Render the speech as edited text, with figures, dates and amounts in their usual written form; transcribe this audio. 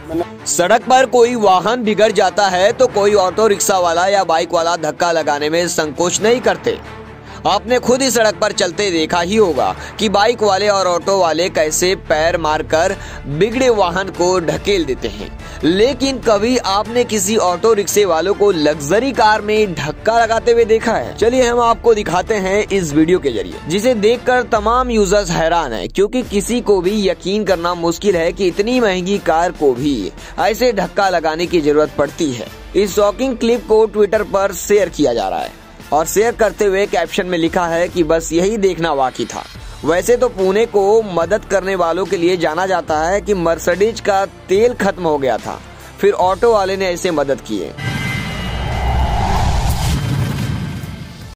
सड़क पर कोई वाहन बिगड़ जाता है तो कोई ऑटो रिक्शा वाला या बाइक वाला धक्का लगाने में संकोच नहीं करते। आपने खुद ही सड़क पर चलते देखा ही होगा कि बाइक वाले और ऑटो वाले कैसे पैर मारकर बिगड़े वाहन को ढकेल देते हैं। लेकिन कभी आपने किसी ऑटो रिक्शे वालों को लग्जरी कार में धक्का लगाते हुए देखा है? चलिए हम आपको दिखाते हैं इस वीडियो के जरिए, जिसे देखकर तमाम यूजर्स हैरान हैं, क्योंकि किसी को भी यकीन करना मुश्किल है कि इतनी महंगी कार को भी ऐसे धक्का लगाने की जरूरत पड़ती है। इस शॉकिंग क्लिप को ट्विटर पर शेयर किया जा रहा है और शेयर करते हुए कैप्शन में लिखा है कि बस यही देखना बाकी था। वैसे तो पुणे को मदद करने वालों के लिए जाना जाता है कि मर्सिडीज का तेल खत्म हो गया था, फिर ऑटो वाले ने ऐसे मदद की है।